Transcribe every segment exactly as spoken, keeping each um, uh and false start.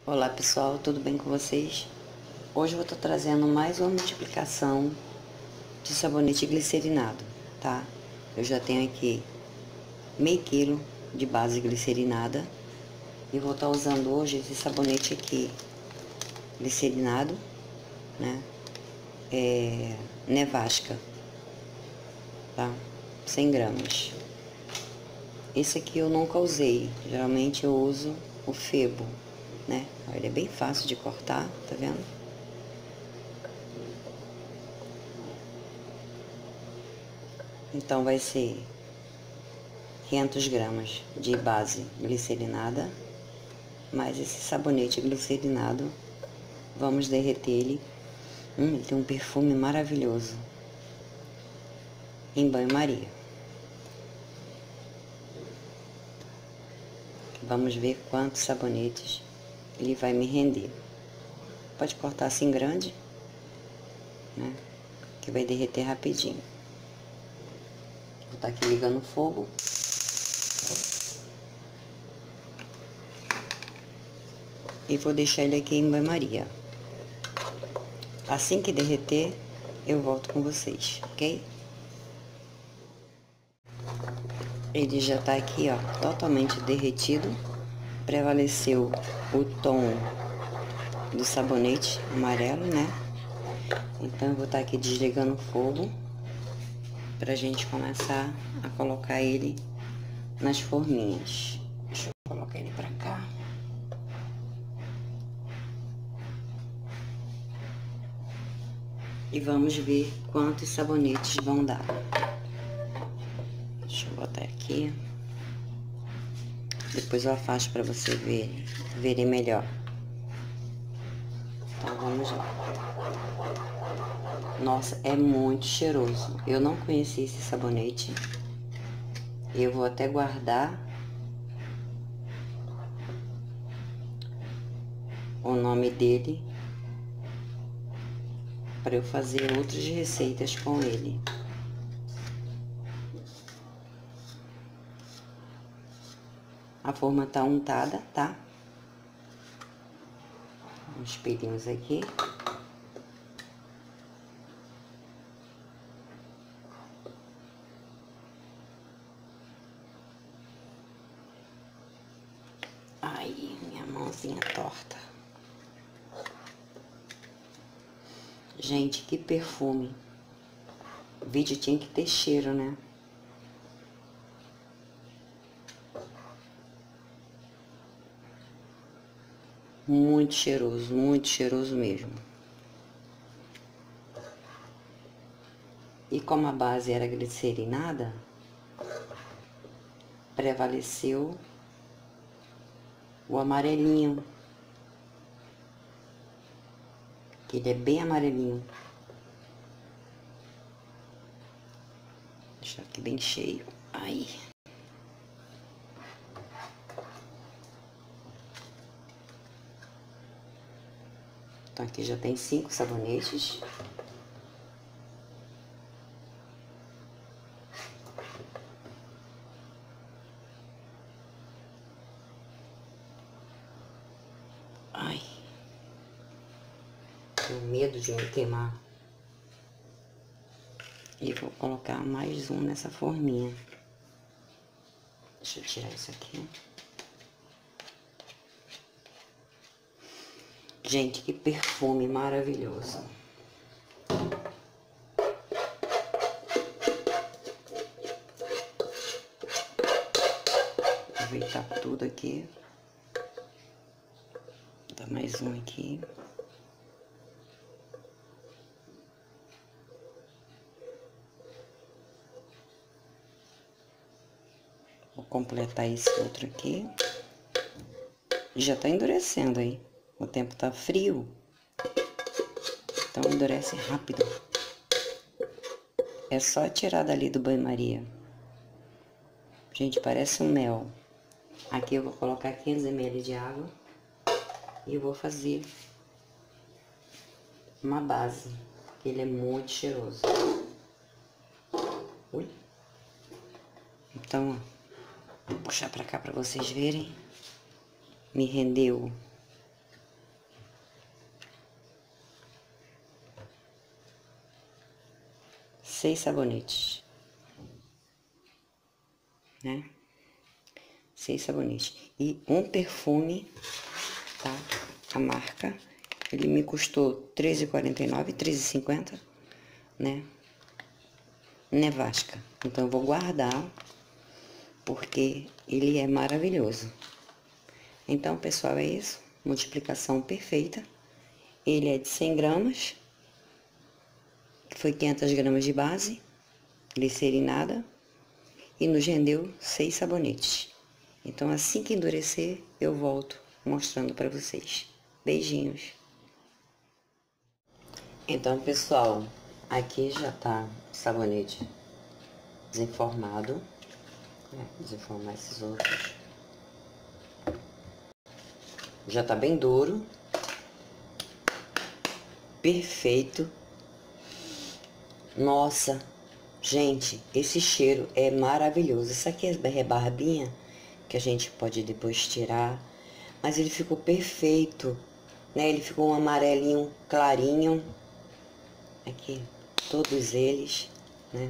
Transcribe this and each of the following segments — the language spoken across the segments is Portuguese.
Olá pessoal, tudo bem com vocês? Hoje eu vou estar trazendo mais uma multiplicação de sabonete glicerinado, tá? Eu já tenho aqui meio quilo de base glicerinada e vou estar usando hoje esse sabonete aqui glicerinado, né? É Nevasca, tá? cem gramas. Esse aqui eu nunca usei, geralmente eu uso o Febo, né? Ele é bem fácil de cortar, tá vendo? Então vai ser quinhentos gramas de base glicerinada, mais esse sabonete glicerinado. Vamos derreter ele. Hum, ele tem um perfume maravilhoso. Em banho-maria. Vamos ver quantos sabonetes ele vai me render. Pode cortar assim grande, né? Que vai derreter rapidinho. Vou estar aqui ligando o fogo. E vou deixar ele aqui em banho-maria. Assim que derreter, eu volto com vocês, ok? Ele já tá aqui, ó, totalmente derretido. Prevaleceu o tom do sabonete amarelo, né? Então, eu vou estar aqui desligando o fogo pra gente começar a colocar ele nas forminhas. Deixa eu colocar ele pra cá. E vamos ver quantos sabonetes vão dar. Deixa eu botar aqui. Depois eu afasto pra você ver, verem melhor. Então, vamos lá. Nossa, é muito cheiroso. Eu não conhecia esse sabonete. Eu vou até guardar o nome dele para eu fazer outras receitas com ele. A forma tá untada, tá? Uns pelinhos aqui. Ai, minha mãozinha torta. Gente, que perfume. O vídeo tinha que ter cheiro, né? Muito cheiroso, muito cheiroso mesmo. E como a base era glicerinada, prevaleceu o amarelinho. Que ele é bem amarelinho. Deixar aqui bem cheio. Aí. Então, aqui já tem cinco sabonetes. Ai. Tenho medo de me queimar. E vou colocar mais um nessa forminha. Deixa eu tirar isso aqui. Gente, que perfume maravilhoso. Aproveitar tudo aqui. Vou dar mais um aqui. Vou completar esse outro aqui. Já tá endurecendo aí. O tempo tá frio. Então endurece rápido. É só tirar dali do banho-maria. Gente, parece um mel. Aqui eu vou colocar quinhentos mililitros de água. E eu vou fazer uma base. Porque ele é muito cheiroso. Ui. Então, ó, vou puxar pra cá pra vocês verem. Me rendeu seis sabonetes, né? Seis sabonetes. E um perfume, tá? A marca, ele me custou treze reais e quarenta e nove centavos, treze reais e cinquenta centavos, né? Nevasca. Então, eu vou guardar, porque ele é maravilhoso. Então, pessoal, é isso. Multiplicação perfeita. Ele é de cem gramas, que foi quinhentas gramas de base, glicerinada, e nos rendeu seis sabonetes. Então, assim que endurecer, eu volto mostrando para vocês. Beijinhos. Então, pessoal, aqui já tá o sabonete desenformado. Né? Desenformar esses outros. Já tá bem duro. Perfeito. Nossa, gente, esse cheiro é maravilhoso. Isso aqui é rebarbinha, que a gente pode depois tirar. Mas ele ficou perfeito, né? Ele ficou um amarelinho clarinho. Aqui, todos eles, né?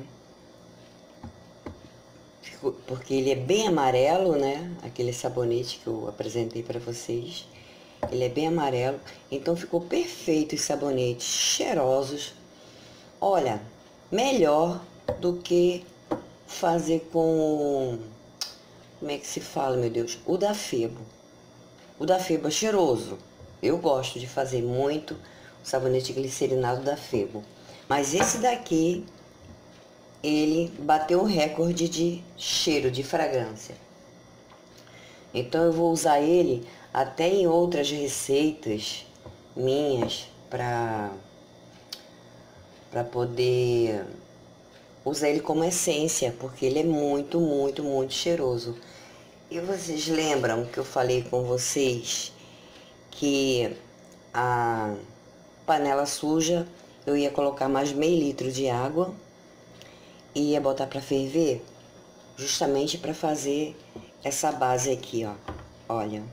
Ficou, porque ele é bem amarelo, né? Aquele sabonete que eu apresentei para vocês. Ele é bem amarelo, então ficou perfeito os sabonetes, cheirosos. Olha, melhor do que fazer com... Como é que se fala, meu Deus? O da Febo. O da Febo é cheiroso. Eu gosto de fazer muito o sabonete glicerinado da Febo. Mas esse daqui, ele bateu o recorde de cheiro, de fragrância. Então eu vou usar ele até em outras receitas minhas para para poder usar ele como essência, porque ele é muito, muito, muito cheiroso. E vocês lembram que eu falei com vocês que a panela suja eu ia colocar mais meio litro de água e ia botar para ferver, justamente para fazer essa base aqui, ó. Olha.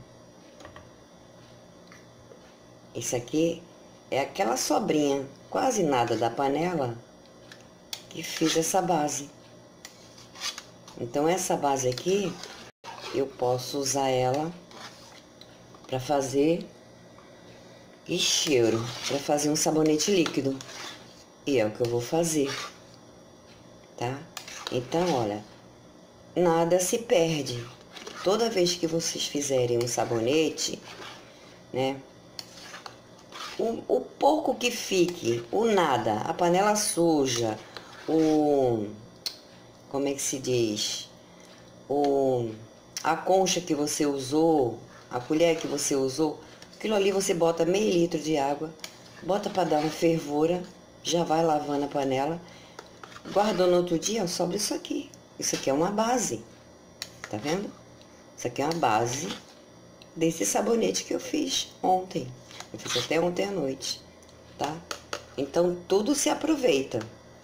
Isso aqui é aquela sobrinha, quase nada da panela, que fiz essa base. Então, essa base aqui, eu posso usar ela para fazer e cheiro, para fazer um sabonete líquido. E é o que eu vou fazer, tá? Então, olha, nada se perde. Toda vez que vocês fizerem um sabonete, né? O, o pouco que fique, o nada, a panela suja, o... Como é que se diz? O, a concha que você usou, a colher que você usou, aquilo ali você bota meio litro de água, bota para dar uma fervura, já vai lavando a panela, guardou no outro dia, ó, sobra isso aqui. Isso aqui é uma base, tá vendo? Isso aqui é uma base desse sabonete que eu fiz ontem. Eu fiz até ontem à noite, tá? Então, tudo se aproveita.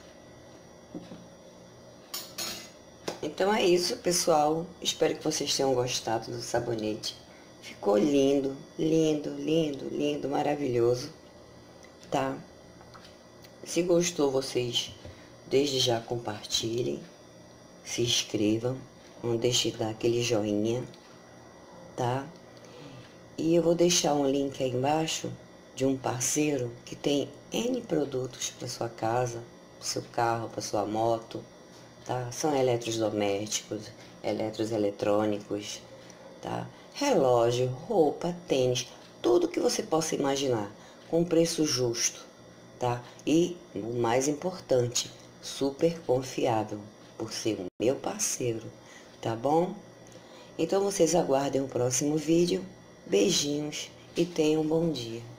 Então, é isso, pessoal. Espero que vocês tenham gostado do sabonete. Ficou lindo, lindo, lindo, lindo, maravilhoso, tá? Se gostou, vocês, desde já, compartilhem, se inscrevam, não deixe de dar aquele joinha, tá? E eu vou deixar um link aí embaixo de um parceiro que tem N produtos para sua casa, para seu carro, para sua moto, tá? São eletrodomésticos, eletros eletrônicos, tá? Relógio, roupa, tênis, tudo que você possa imaginar, com preço justo, tá? E, o mais importante, super confiável, por ser o meu parceiro, tá bom? Então, vocês aguardem o próximo vídeo. Beijinhos e tenham um bom dia.